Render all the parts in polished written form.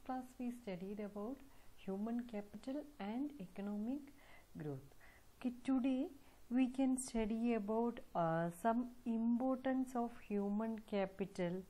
class we studied about human capital and economic growth. Okay, today we can study about some importance of human capital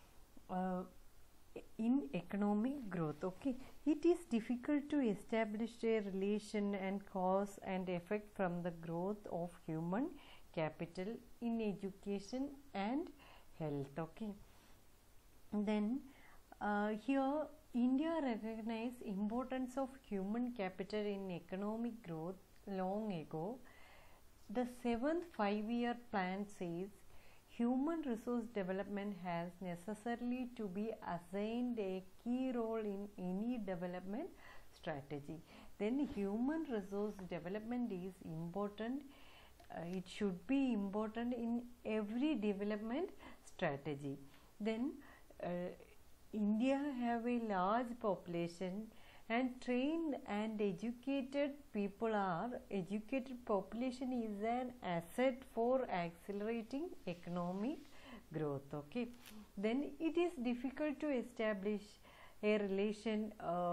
in economic growth. Okay, it is difficult to establish a relation and cause and effect from the growth of human capital in education and health. Okay, then here India recognized importance of human capital in economic growth long ago. The 7th 5-year plan says human resource development has necessarily to be assigned a key role in any development strategy. Then human resource development is important. It should be important in every development strategy. Then India have a large population, and trained and educated population is an asset for accelerating economic growth. Okay, then it is difficult to establish a relation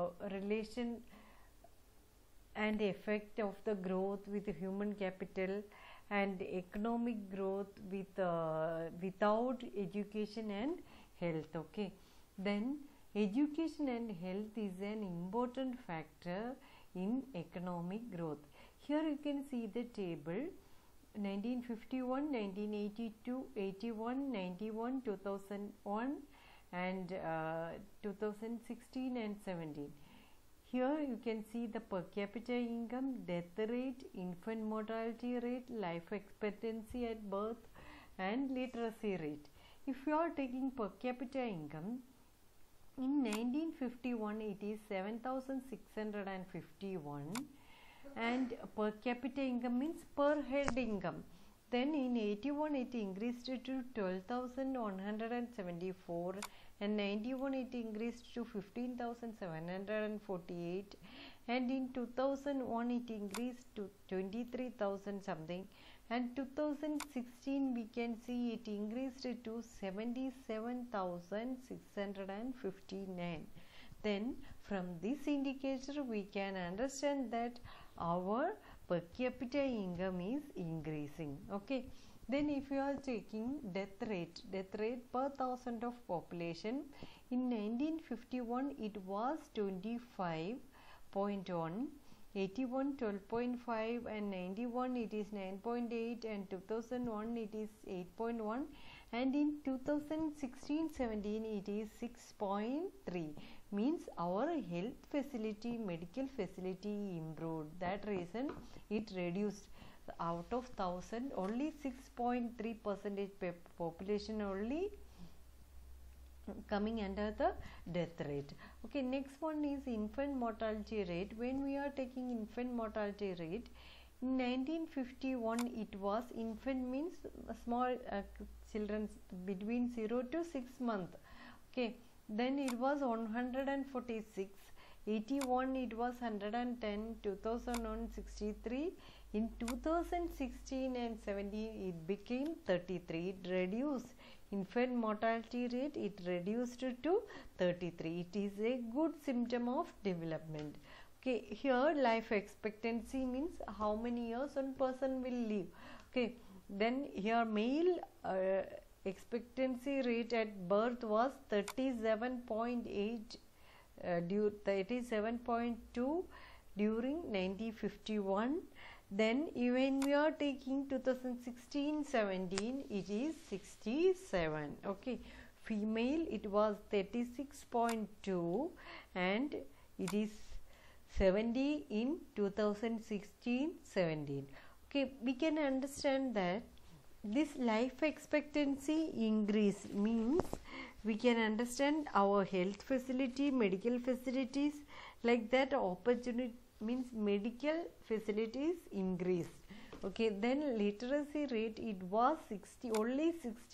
and effect of the growth with human capital and economic growth without education and health. Okay, then education and health is an important factor in economic growth. Here you can see the table: 1951, 1982, 81, 91, 2001 and 2016 and 17. Here you can see the per capita income, death rate, infant mortality rate, life expectancy at birth and literacy rate. If you are taking per capita income, in 1951 it is 7,651 and per capita income means per head income. Then in 81 it increased to 12,174 and 91 it increased to 15,748 and in 2001 it increased to 23,000 something, and 2016 we can see it increased to 77,659. Then from this indicator we can understand that our per capita income is increasing. Okay, then if you are taking death rate per thousand of population, in 1951 it was 25.1, 81 12.5 and 91 it is 9.8 and 2001 it is 8.1 and in 2016-17 it is 6.3. means our health facility, medical facility improved. That reason it reduced. Out of 1000 only 6.3% population only coming under the death rate. Okay, next one is infant mortality rate. When we are taking infant mortality rate, in 1951 it was, infant means small children between 0 to 6 months. Okay, then it was 146, 81 it was 110, 2001 63, in 2016 and 17 it became 33. It reduced. Infant mortality rate it reduced to 33. It is a good symptom of development. Okay, here life expectancy means how many years one person will live. Okay, then here male expectancy rate at birth was 37.8 37.2 during 1951. Then even we are taking 2016-17 it is 67. Okay, female it was 36.2 and it is 70 in 2016-17. Okay, we can understand that this life expectancy increase means we can understand our health facility, medical facilities, like that opportunity means medical facilities increased. Okay, then literacy rate it was only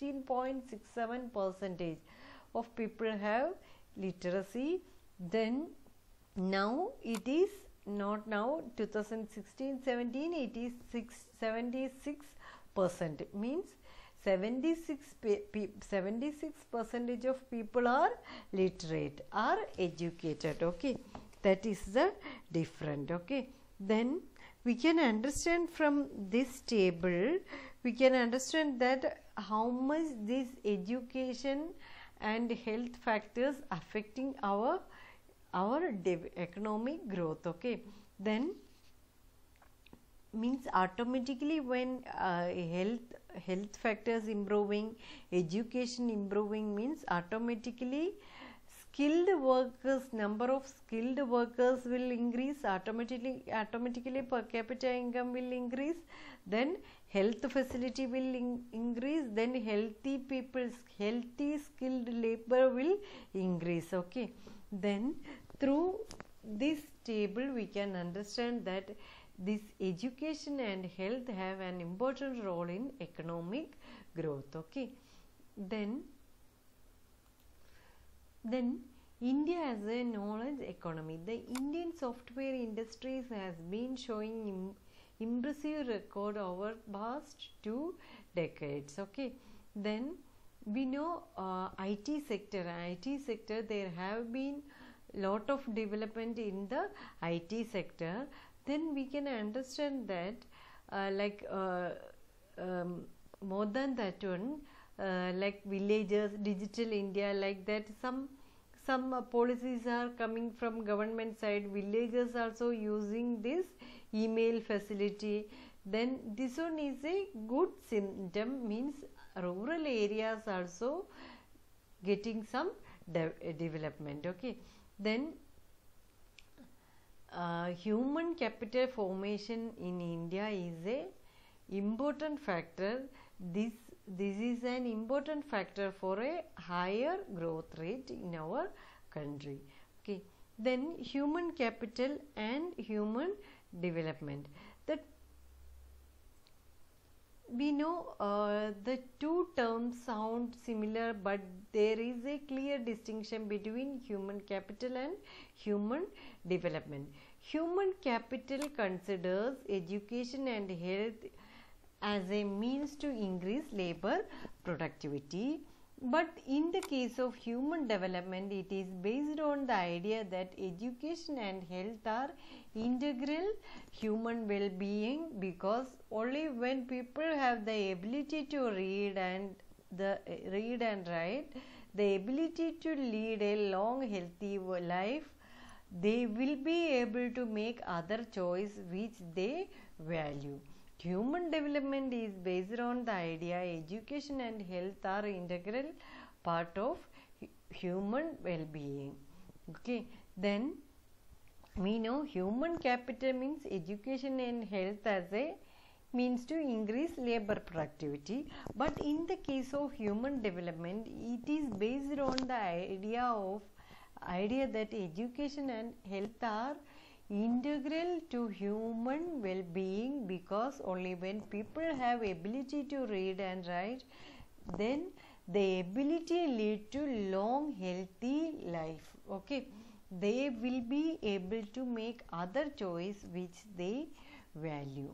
16.67% of people have literacy. Then now it is not now 2016-17 it is 76%, means 76% of people are literate, are educated. Okay, that is the different. Okay, then we can understand from this table, we can understand that how much this education and health factors affecting our economic growth. Okay, then means automatically when health factors improving, education improving, means automatically number of skilled workers will increase, automatically per capita income will increase, then health facility will increase, then healthy skilled labor will increase. Okay, then through this table we can understand that this education and health have an important role in economic growth. Okay, then India as a knowledge economy. The Indian software industries has been showing impressive record over past 2 decades. Okay, then we know IT sector there have been lot of development in the IT sector. Then we can understand that more than that one, like villages, digital India, like that some policies are coming from government side. Villages also using this email facility. Then this one is a good symptom, means rural areas also getting some development. Okay, then human capital formation in India is a important factor. This is an important factor for a higher growth rate in our country. Okay, then human capital and human development. That we know the two terms sound similar, but there is a clear distinction between human capital and human development. Human capital considers education and health as a means to increase labor productivity, but in the case of human development, it is based on the idea that education and health are integral human well-being, because only when people have the ability to read and write, the ability to lead a long healthy life, they will be able to make other choice which they value. Human development is based on the idea education and health are integral part of human well-being. Okay, then we know human capital means education and health as a means to increase labor productivity, but in the case of human development, it is based on the idea that education and health are integral to human well-being, because only when people have ability to read and write, then the ability lead to long healthy life. Okay, they will be able to make other choice which they value.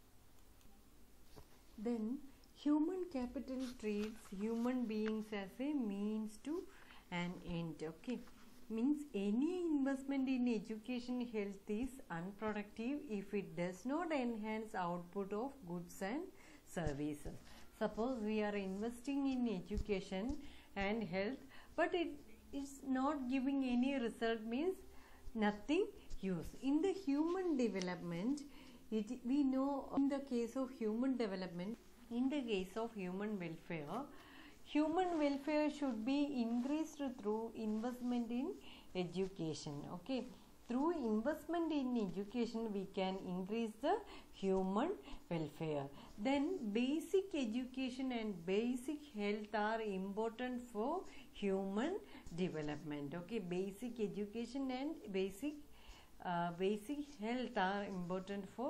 Then human capital treats human beings as a means to an end. Okay, means any investment in education health is unproductive if it does not enhance output of goods and services. Suppose we are investing in education and health, but it is not giving any result, means nothing use. In the human development, we know in the case of human development, in the case of human welfare should be increased through investment in education. Okay, through investment in education we can increase the human welfare. Then basic education and basic health are important for human development. Okay, basic education and basic health are important for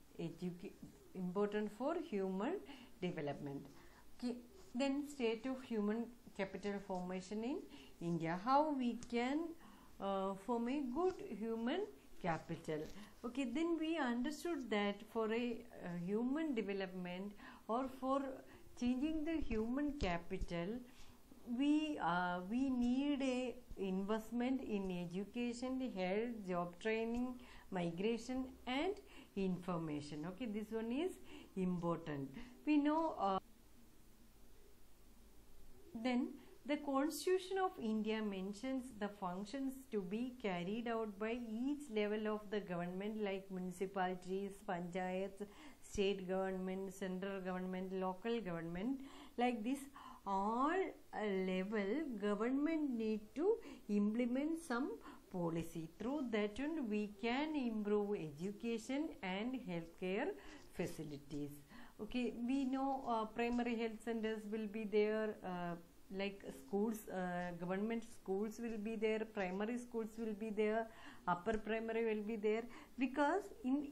human development. Okay, then state of human capital formation in India. How we can form a good human capital. Okay, then we understood that for a human development or for changing the human capital, we need a investment in education, health, job training, migration and information. Okay, this one is important. We know then the Constitution of India mentions the functions to be carried out by each level of the government, like municipalities, panchayats, state government, central government, local government. Like this, all level government need to implement some policy. Through that one, we can improve education and healthcare facilities. Okay, we know primary health centers will be there, like schools, government schools will be there, primary schools will be there, upper primary will be there, because in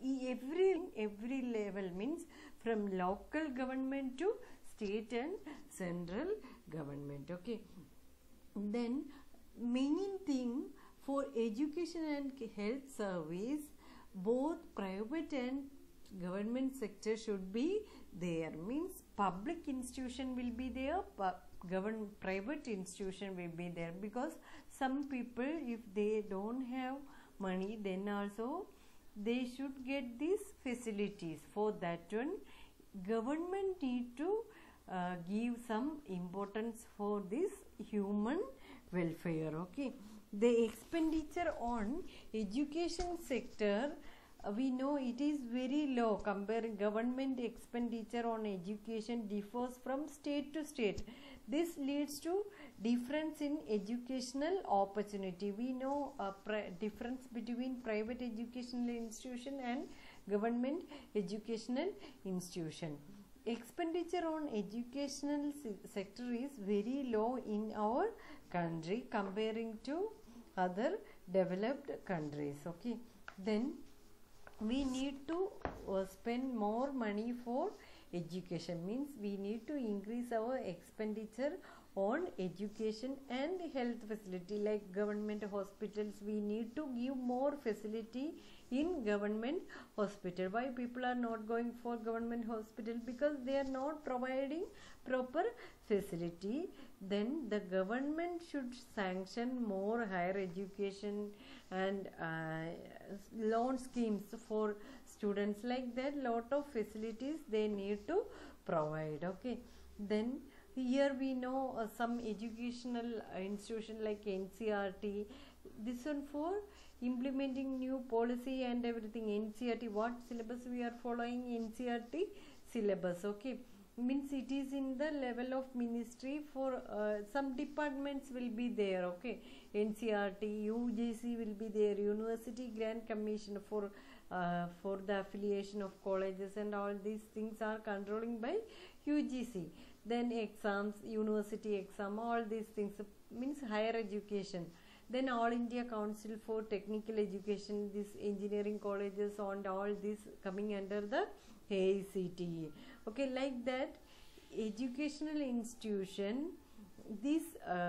every level, means from local government to state and central government. Okay, then main thing for education and health service, both private and government sector should be there. Means public institution will be there, private institution will be there, because some people, if they don't have money, then also they should get these facilities. For that one, government need to give some importance for this human welfare. Okay, the expenditure on education sector, we know it is very low. Comparing government expenditure on education differs from state to state. This leads to difference in educational opportunity. We know difference between private educational institution and government educational institution. Expenditure on educational sector is very low in our country comparing to other developed countries. Okay, then we need to spend more money for education. Means we need to increase our expenditure on education and health facility, like government hospitals. We need to give more facility in government hospital. Why people are not going for government hospital? Because they are not providing proper facility. Then the government should sanction more higher education and loan schemes for students. Like that, lot of facilities they need to provide. Okay, then here we know some educational institution like NCERT. This one for implementing new policy and everything. NCERT, what syllabus we are following? NCERT syllabus. Okay, means it is in the level of ministry. For some departments will be there. Okay, NCERT, UGC will be there, University Grant Commission for the affiliation of colleges, and all these things are controlling by UGC. Then exams, university exam, all these things, means higher education. Then All India Council for Technical Education, this engineering colleges and all this coming under the AICTE. Okay, like that, educational institution, these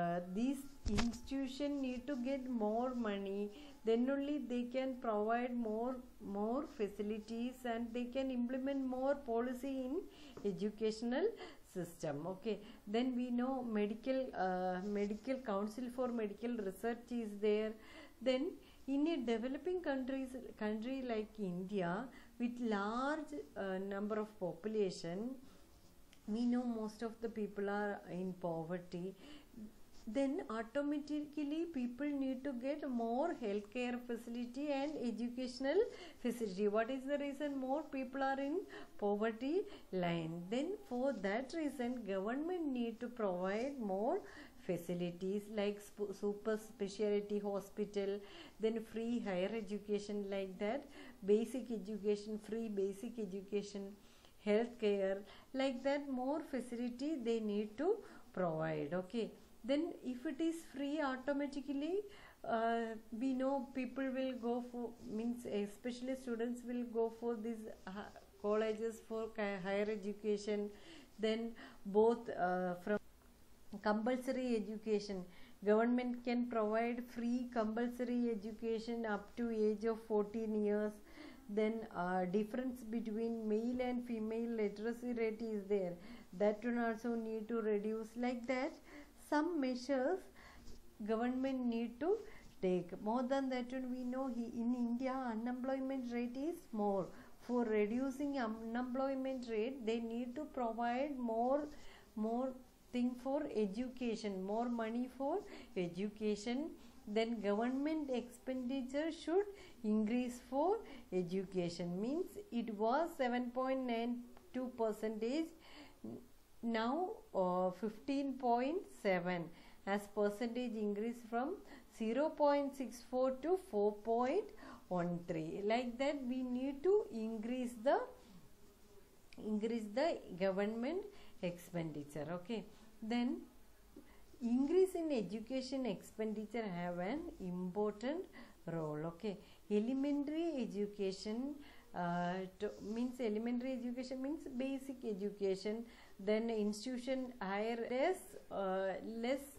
institution need to get more money, then only they can provide more facilities and they can implement more policy in educational system. Okay, then we know medical council for medical research is there. Then in a developing country like India, with large number of population, we know most of the people are in poverty. Then automatically people need to get more healthcare facility and educational facility. What is the reason? More people are in poverty line. Then for that reason, government need to provide more facilities like super specialty hospital, then free higher education, like that, basic education, free basic education, healthcare, like that, more facility they need to provide. Okay, then if it is free, automatically we know people will go for, means especially students will go for these colleges for higher education. Then both from compulsory education, government can provide free compulsory education up to age of 14 years. Then difference between male and female literacy rate is there. that one also need to reduce. Like that, some measures government need to take. More than that one, we know in India unemployment rate is more. For reducing unemployment rate, they need to provide more thing for education, more money for education. Then government expenditure should increase for education. Means it was 7.92%, now 15.7 as percentage increase from 0.64 to 4.13. Like that, we need to increase the government expenditure. Okay, then increase in education expenditure have an important role. Okay, elementary education means basic education. Then institution higher less